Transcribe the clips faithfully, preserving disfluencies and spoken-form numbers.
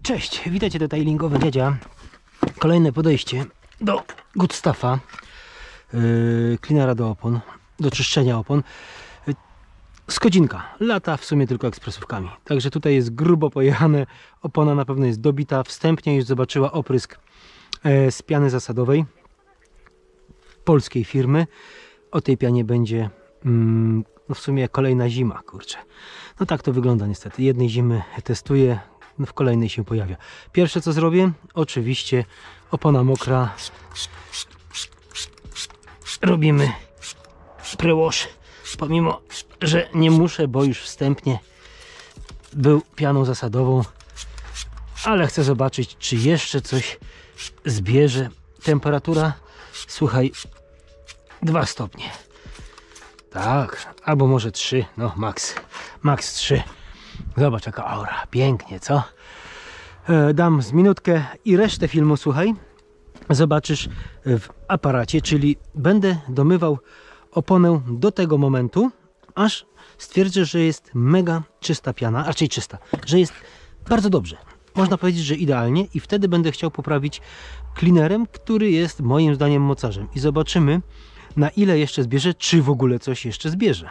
Cześć, witajcie detailingowe dziadzia. Kolejne podejście do good stuffa, yy, cleanera do opon, do czyszczenia opon. Yy, Skodzinka, lata w sumie tylko ekspresówkami. Także tutaj jest grubo pojechane, opona na pewno jest dobita. Wstępnie już zobaczyła oprysk yy, z piany zasadowej polskiej firmy. O tej pianie będzie yy, no w sumie kolejna zima, kurczę. No tak to wygląda niestety. Jednej zimy testuję, no w kolejnej się pojawia. Pierwsze co zrobię, oczywiście opona mokra. Robimy pre-wash, pomimo że nie muszę, bo już wstępnie był pianą zasadową, ale chcę zobaczyć, czy jeszcze coś zbierze. Temperatura, słuchaj, dwa stopnie. Tak, albo może trzy, no max, max trzy. Zobacz jaka aura, pięknie, co? E, dam z minutkę i resztę filmu, słuchaj, zobaczysz w aparacie, czyli będę domywał oponę do tego momentu, aż stwierdzę, że jest mega czysta piana, raczej czysta, że jest bardzo dobrze. Można powiedzieć, że idealnie, i wtedy będę chciał poprawić cleanerem, który jest moim zdaniem mocarzem. I zobaczymy, na ile jeszcze zbierze, czy w ogóle coś jeszcze zbierze.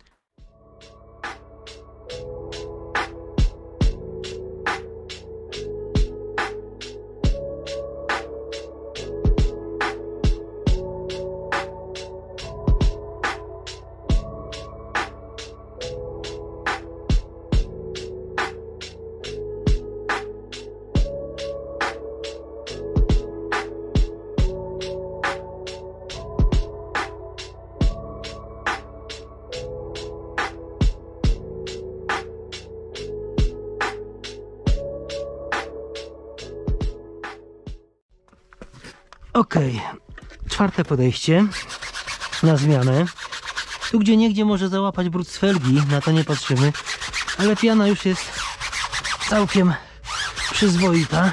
Ok, czwarte podejście na zmianę. Tu gdzie niegdzie może załapać brud z felgi, na to nie patrzymy, ale piana już jest całkiem przyzwoita.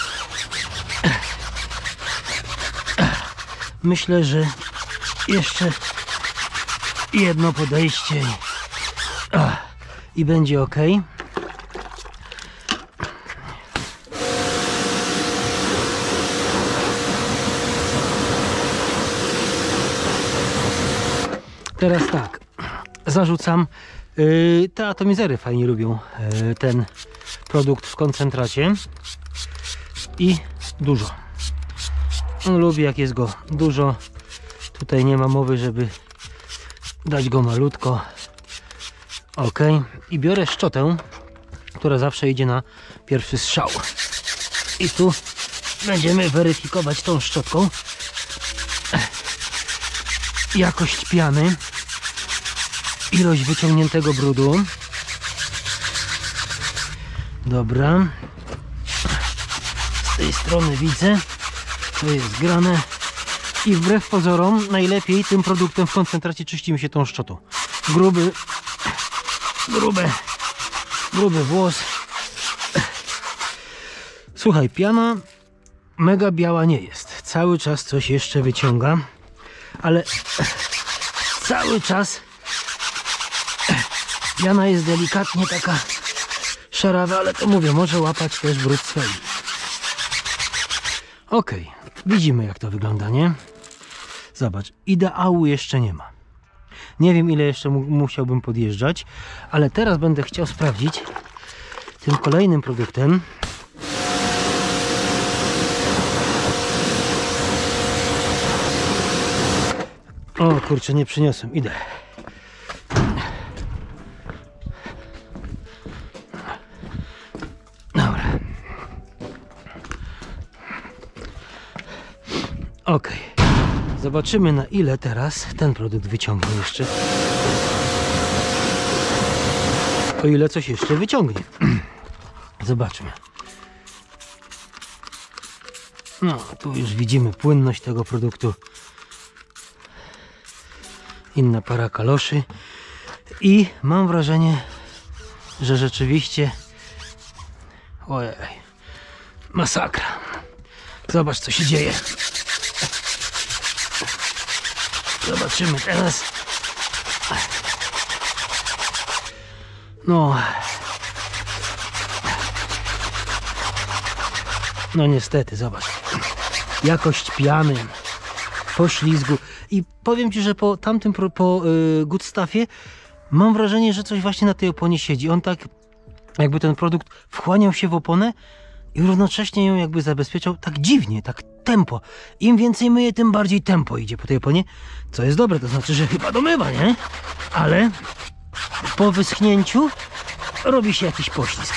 Myślę, że jeszcze jedno podejście i, i będzie ok. Teraz tak, zarzucam, yy, te atomizery fajnie lubią yy, ten produkt w koncentracie i dużo. On lubi jak jest go dużo, tutaj nie ma mowy, żeby dać go malutko. Ok, i biorę szczotę, która zawsze idzie na pierwszy strzał. I tu będziemy weryfikować tą szczotką jakość piany, ilość wyciągniętego brudu. Dobra, z tej strony widzę, to jest grane, i wbrew pozorom najlepiej tym produktem w koncentracie czyścimy się tą szczotą. Gruby, grube, gruby włos. Słuchaj, piana mega biała nie jest, cały czas coś jeszcze wyciąga, ale cały czas piana jest delikatnie taka szarawa, ale to mówię, może łapać też brud z felgi. Ok, widzimy jak to wygląda, nie? Zobacz, ideału jeszcze nie ma. Nie wiem ile jeszcze mu musiałbym podjeżdżać, ale teraz będę chciał sprawdzić tym kolejnym produktem. O kurczę, nie przyniosłem, idę. Dobra. Ok. Zobaczymy na ile teraz ten produkt wyciągnie jeszcze. O ile coś jeszcze wyciągnie. Zobaczmy. No, tu już widzimy płynność tego produktu. Inna para kaloszy i mam wrażenie, że rzeczywiście ojej, masakra. Zobacz co się dzieje. Zobaczymy teraz. No No niestety, zobacz. Jakość piany, poślizgu. I powiem Ci, że po tamtym, po yy, Good Stuffie mam wrażenie, że coś właśnie na tej oponie siedzi. On tak, jakby ten produkt wchłaniał się w oponę i równocześnie ją jakby zabezpieczał tak dziwnie, tak tempo. Im więcej myję, tym bardziej tempo idzie po tej oponie, co jest dobre, to znaczy, że chyba domywa, nie? Ale po wyschnięciu robi się jakiś poślizg.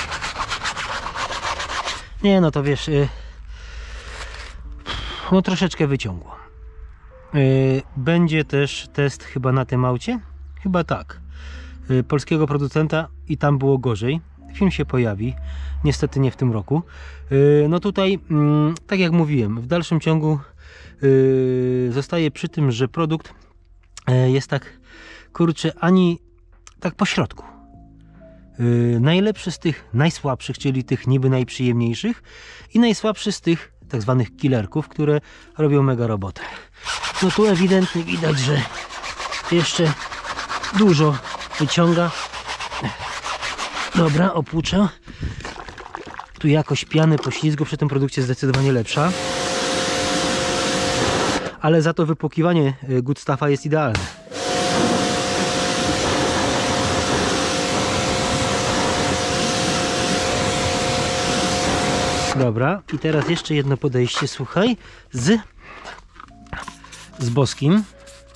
Nie, no to wiesz, yy, no troszeczkę wyciągło. Yy, będzie też test chyba na tym aucie? Chyba tak. Yy, polskiego producenta i tam było gorzej. Film się pojawi, niestety nie w tym roku. Yy, no tutaj, yy, tak jak mówiłem, w dalszym ciągu yy, zostaję przy tym, że produkt yy, jest tak, kurczę, ani tak po środku. Yy, najlepszy z tych najsłabszych, czyli tych niby najprzyjemniejszych i najsłabszy z tych tak zwanych killerków, które robią mega robotę. No tu ewidentnie widać, że jeszcze dużo wyciąga. Dobra, opłuczę. Tu jakość piany, poślizgu przy tym produkcie zdecydowanie lepsza. Ale za to wypłukiwanie Good Stuffa jest idealne. Dobra, i teraz jeszcze jedno podejście, słuchaj, z, z boskim.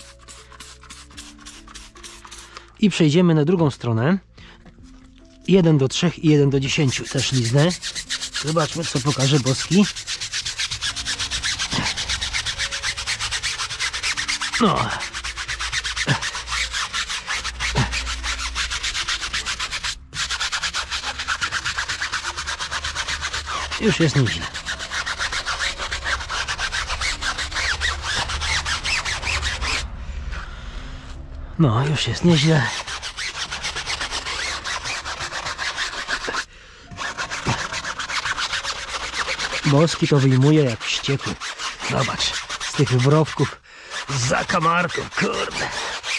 I przejdziemy na drugą stronę. jeden do trzech i jeden do dziesięciu też liznę. Zobaczmy, co pokaże boski. No. Już jest nieźle. No, już jest nieźle. Boski to wyjmuje jak wściekły. Zobacz, z tych wrowków z zakamarką, kurde.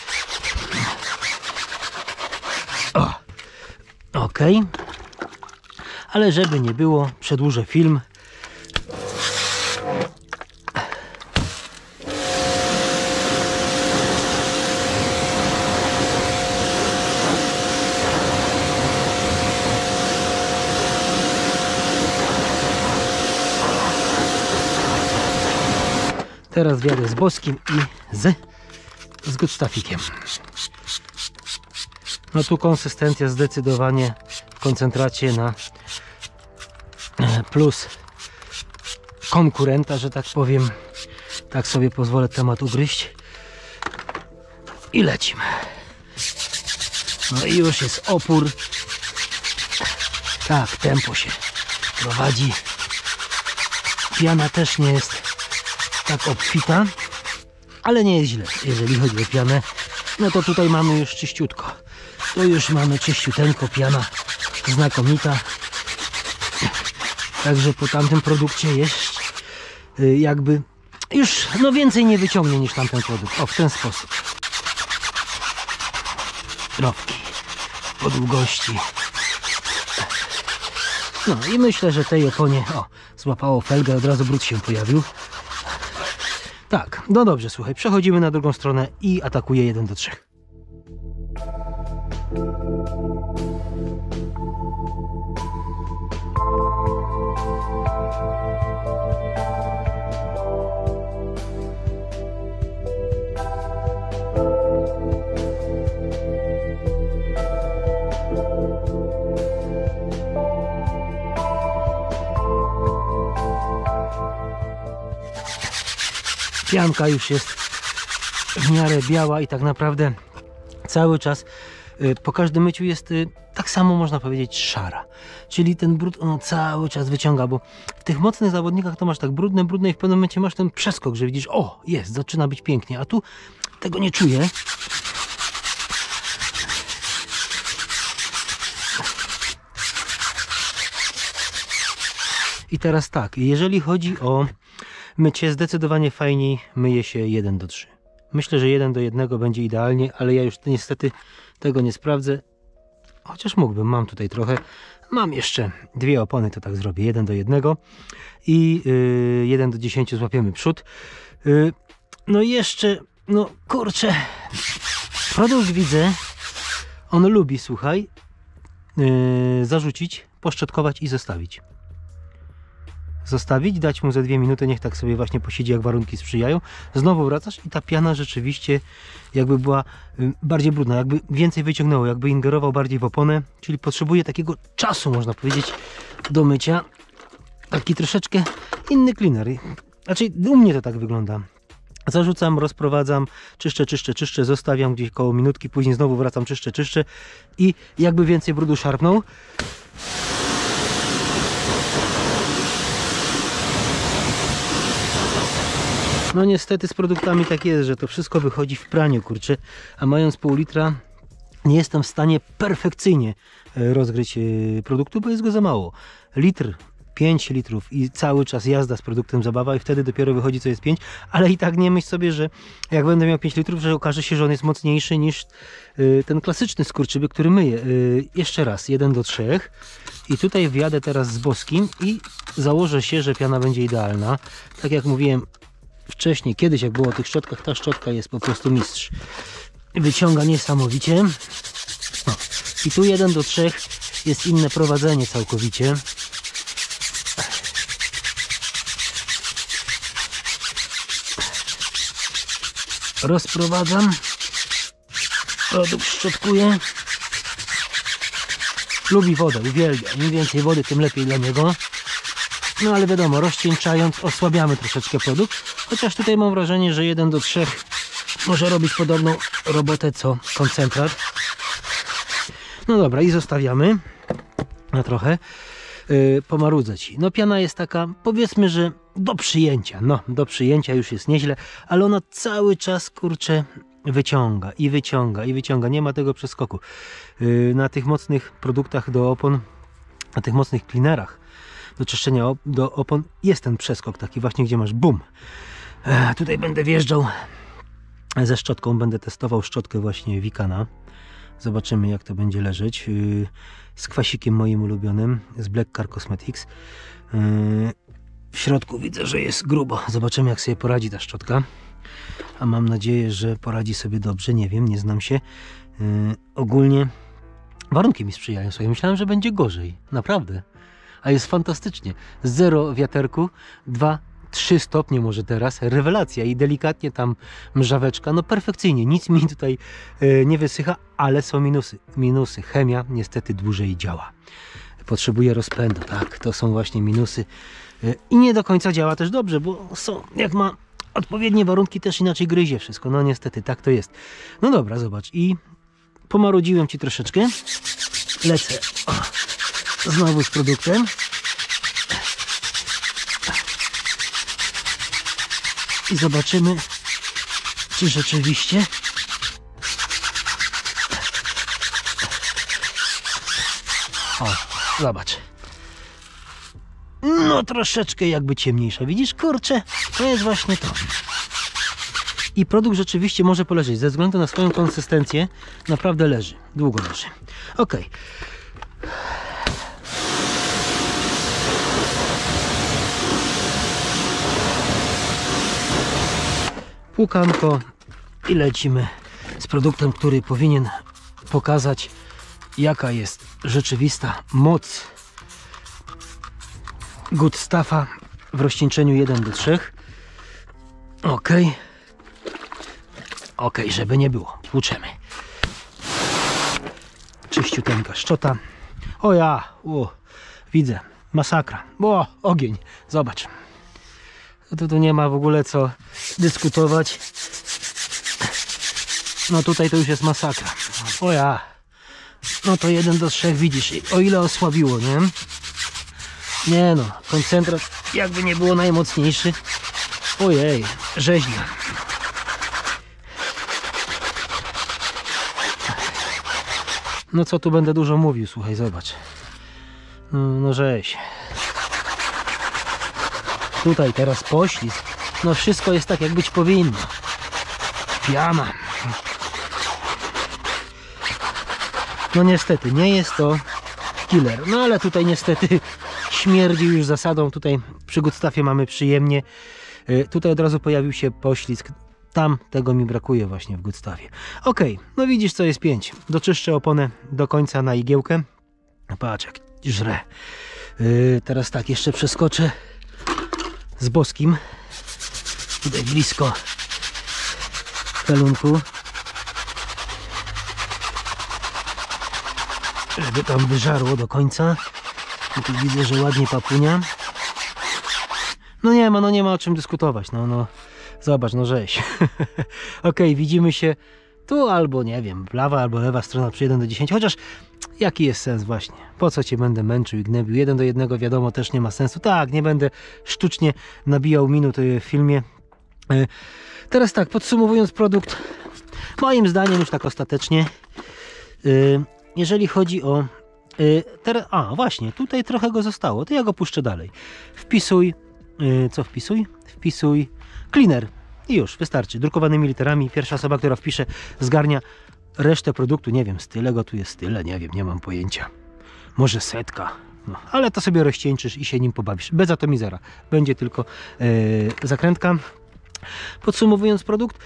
O, okej. Okay. Ale żeby nie było, przedłużę film. Teraz wjadę z boskim i z, z Good Stuffikiem. No tu konsystencja zdecydowanie w koncentracie na plus konkurenta, że tak powiem. Tak sobie pozwolę temat ugryźć. I lecimy. No i już jest opór. Tak, tempo się prowadzi. Piana też nie jest tak obfita, ale nie jest źle, jeżeli chodzi o pianę. No to tutaj mamy już czyściutko. Tu już mamy czyściuteńko, piana znakomita. Także po tamtym produkcie jest jakby już no więcej nie wyciągnie niż tamten produkt. O, w ten sposób. Rowki po długości. No i myślę, że tej oponie o, złapało felgę, od razu brud się pojawił. Tak, no dobrze, słuchaj, przechodzimy na drugą stronę i atakuję jeden do trzech. Pianka już jest w miarę biała i tak naprawdę cały czas po każdym myciu jest tak samo, można powiedzieć, szara. Czyli ten brud ono cały czas wyciąga, bo w tych mocnych zawodnikach to masz tak brudne, brudne i w pewnym momencie masz ten przeskok, że widzisz, o, jest, zaczyna być pięknie, a tu tego nie czuję. I teraz tak, jeżeli chodzi o mycie, zdecydowanie fajniej myje się jeden do trzech. Myślę, że jeden do jednego będzie idealnie, ale ja już niestety tego nie sprawdzę. Chociaż mógłbym, mam tutaj trochę. Mam jeszcze dwie opony, to tak zrobię, jeden do jednego i yy, jeden do dziesięciu złapiemy przód. Yy, no i jeszcze, no kurczę, produkt widzę, on lubi, słuchaj, yy, zarzucić, poszczotkować i zostawić. Zostawić, dać mu ze dwie minuty, niech tak sobie właśnie posiedzi, jak warunki sprzyjają. Znowu wracasz i ta piana rzeczywiście jakby była bardziej brudna, jakby więcej wyciągnęło, jakby ingerował bardziej w oponę, czyli potrzebuje takiego czasu, można powiedzieć, do mycia. Taki troszeczkę inny cleaner. Znaczy u mnie to tak wygląda. Zarzucam, rozprowadzam, czyszczę, czyszczę, czyszczę, zostawiam gdzieś koło minutki, później znowu wracam, czyszczę, czyszczę i jakby więcej brudu szarpnął. No niestety z produktami tak jest, że to wszystko wychodzi w praniu, kurczę, a mając pół litra nie jestem w stanie perfekcyjnie rozgryć produktu, bo jest go za mało. Litr, pięć litrów i cały czas jazda z produktem zabawa i wtedy dopiero wychodzi co jest pięć, ale i tak nie myśl sobie, że jak będę miał pięć litrów, że okaże się, że on jest mocniejszy niż ten klasyczny skurczybyk, który myję. Jeszcze raz, jeden do trzech i tutaj wjadę teraz z boskim i założę się, że piana będzie idealna. Tak jak mówiłem wcześniej, kiedyś jak było o tych szczotkach, ta szczotka jest po prostu mistrz. Wyciąga niesamowicie. O. I tu jeden do trzech jest inne prowadzenie całkowicie. Rozprowadzam. Produkt szczotkuje. Lubi wodę, uwielbia. Im więcej wody, tym lepiej dla niego. No ale wiadomo, rozcieńczając osłabiamy troszeczkę produkt. Chociaż tutaj mam wrażenie, że jeden do trzech może robić podobną robotę co koncentrat. No dobra, i zostawiamy na trochę. Yy, pomarudzać. No piana jest taka, powiedzmy, że do przyjęcia. No, do przyjęcia już jest nieźle, ale ona cały czas, kurczę, wyciąga i wyciąga i wyciąga. Nie ma tego przeskoku. Yy, na tych mocnych produktach do opon, na tych mocnych cleanerach do czyszczenia op do opon jest ten przeskok taki właśnie, gdzie masz bum. E, tutaj będę wjeżdżał ze szczotką, będę testował szczotkę właśnie Wikana. Zobaczymy, jak to będzie leżeć. Yy, z kwasikiem moim ulubionym, z Black Car Cosmetics. Yy, w środku widzę, że jest grubo. Zobaczymy, jak sobie poradzi ta szczotka. A mam nadzieję, że poradzi sobie dobrze. Nie wiem, nie znam się. Yy, ogólnie warunki mi sprzyjają sobie. Myślałem, że będzie gorzej. Naprawdę. A jest fantastycznie. Zero wiaterku, dwa, trzy stopnie może teraz. Rewelacja i delikatnie tam mrzaweczka. No perfekcyjnie. Nic mi tutaj e, nie wysycha, ale są minusy. Minusy. Chemia niestety dłużej działa. Potrzebuje rozpędu. Tak, to są właśnie minusy. E, I nie do końca działa też dobrze, bo są, jak ma odpowiednie warunki, też inaczej gryzie wszystko. No niestety, tak to jest. No dobra, zobacz. I pomarudziłem Ci troszeczkę. Lecę. O. Znowu z produktem. I zobaczymy, czy rzeczywiście o, zobacz. No troszeczkę jakby ciemniejsza. Widzisz, kurczę, to jest właśnie to. I produkt rzeczywiście może poleżeć. Ze względu na swoją konsystencję naprawdę leży. Długo leży. Ok. Płukanko i lecimy z produktem, który powinien pokazać, jaka jest rzeczywista moc Good Stuffa w rozcieńczeniu jeden do trzech. Ok. Ok, żeby nie było. Tłuczemy. Czyściuteńka szczota. O ja, o, widzę. Masakra. O, ogień. Zobacz. Tu, tu nie ma w ogóle co dyskutować. No tutaj to już jest masakra. O ja. No to jeden do trzech widzisz. O ile osłabiło, nie? Nie no, koncentrat jakby nie było najmocniejszy. Ojej, rzeźnia. No co tu będę dużo mówił, słuchaj, zobacz. No, no rzeź. Tutaj teraz poślizg. No wszystko jest tak, jak być powinno. Piana. No niestety, nie jest to killer. No ale tutaj niestety śmierdzi już zasadą. Tutaj przy Good Stuffie mamy przyjemnie. Tutaj od razu pojawił się poślizg. Tam tego mi brakuje właśnie w Good Stuffie. Ok, no widzisz co jest pięć. Doczyszczę oponę do końca na igiełkę. Patrz jak żre. Yy, teraz tak, jeszcze przeskoczę z boskim. Tutaj blisko pelunku. Żeby tam wyżarło do końca. I tu widzę, że ładnie papunia. No nie ma, no nie ma o czym dyskutować. No, no, zobacz, no rzeź. Ok, widzimy się tu albo, nie wiem, prawa albo lewa strona przy jeden do dziesięciu. Chociaż jaki jest sens właśnie? Po co cię będę męczył i gnębił? jeden do jednego wiadomo też nie ma sensu. Tak, nie będę sztucznie nabijał minut w filmie. Teraz tak, podsumowując produkt, moim zdaniem już tak ostatecznie, jeżeli chodzi o teraz, a właśnie, tutaj trochę go zostało, to ja go puszczę dalej. Wpisuj, co wpisuj? Wpisuj cleaner i już, wystarczy. Drukowanymi literami, pierwsza osoba, która wpisze, zgarnia resztę produktu, nie wiem, style go tu jest tyle, nie wiem, nie mam pojęcia. Może setka, no, ale to sobie rozcieńczysz i się nim pobawisz. Bez atomizera, będzie tylko yy, zakrętka. Podsumowując produkt,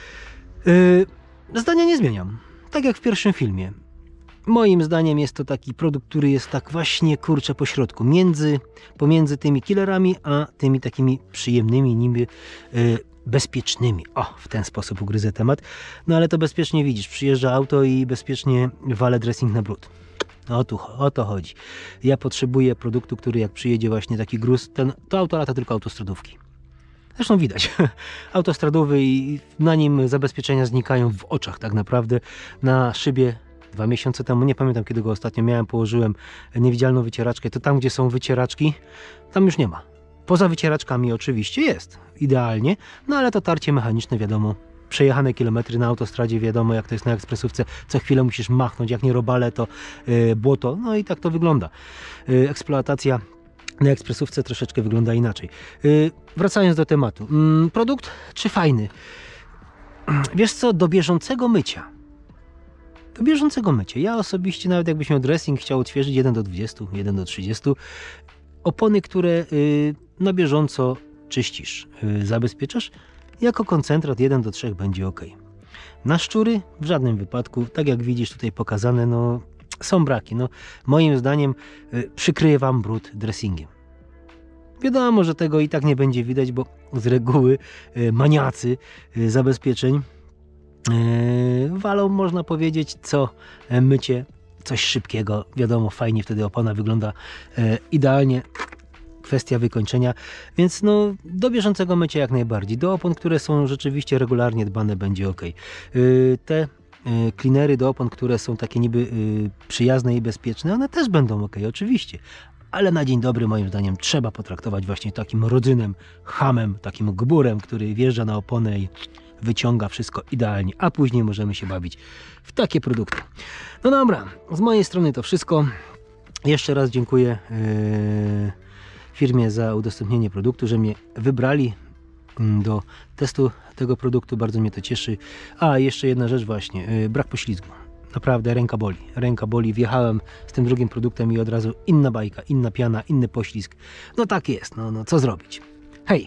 yy, zdania nie zmieniam. Tak jak w pierwszym filmie. Moim zdaniem jest to taki produkt, który jest tak właśnie, kurczę, po środku. Między, pomiędzy tymi killerami, a tymi takimi przyjemnymi, niby yy, bezpiecznymi. O, w ten sposób ugryzę temat. No ale to bezpiecznie widzisz. Przyjeżdża auto i bezpiecznie wale dressing na brud. O, tu, o to chodzi. Ja potrzebuję produktu, który jak przyjedzie właśnie taki gruz, ten, to auto lata tylko autostradówki. Zresztą widać, autostradowy i na nim zabezpieczenia znikają w oczach tak naprawdę. Na szybie dwa miesiące temu, nie pamiętam kiedy go ostatnio miałem, położyłem niewidzialną wycieraczkę, to tam gdzie są wycieraczki, tam już nie ma. Poza wycieraczkami oczywiście jest, idealnie, no ale to tarcie mechaniczne wiadomo, przejechane kilometry na autostradzie wiadomo jak to jest na ekspresówce, co chwilę musisz machnąć, jak nie robale to yy, błoto, no i tak to wygląda. Yy, eksploatacja na ekspresówce troszeczkę wygląda inaczej. Yy, wracając do tematu. Yy, produkt czy fajny? Wiesz co, do bieżącego mycia. Do bieżącego mycia. Ja osobiście nawet jakbyś miał dressing chciał odświeżyć jeden do dwudziestu, jeden do trzydziestu. Opony, które yy, na bieżąco czyścisz, yy, zabezpieczasz, jako koncentrat jeden do trzech będzie ok. Na szczury w żadnym wypadku, tak jak widzisz tutaj pokazane, no są braki. No, moim zdaniem yy, przykryje wam brud dressingiem. Wiadomo, że tego i tak nie będzie widać, bo z reguły yy, maniacy yy, zabezpieczeń yy, walą, można powiedzieć, co yy, mycie, coś szybkiego. Wiadomo, fajnie wtedy opona wygląda yy, idealnie. Kwestia wykończenia, więc no do bieżącego mycia jak najbardziej. Do opon, które są rzeczywiście regularnie dbane, będzie ok. Yy, te yy, cleanery do opon, które są takie niby yy, przyjazne i bezpieczne, one też będą ok, oczywiście. Ale na dzień dobry moim zdaniem trzeba potraktować właśnie takim rodzynem, hamem, takim gburem, który wjeżdża na oponę i wyciąga wszystko idealnie, a później możemy się bawić w takie produkty. No dobra, z mojej strony to wszystko. Jeszcze raz dziękuję yy, firmie za udostępnienie produktu, że mnie wybrali do testu tego produktu. Bardzo mnie to cieszy. A jeszcze jedna rzecz właśnie, yy, brak poślizgu. Naprawdę ręka boli. Ręka boli. Wjechałem z tym drugim produktem i od razu inna bajka, inna piana, inny poślizg. No tak jest, no, no co zrobić. Hej!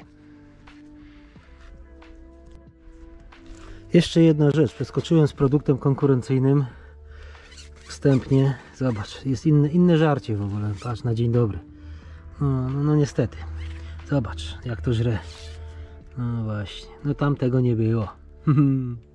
Jeszcze jedna rzecz. Przeskoczyłem z produktem konkurencyjnym wstępnie. Zobacz, jest inne, inne żarcie w ogóle. Patrz, na dzień dobry. No, no, no niestety. Zobacz, jak to żre. No właśnie. No tam tego nie było.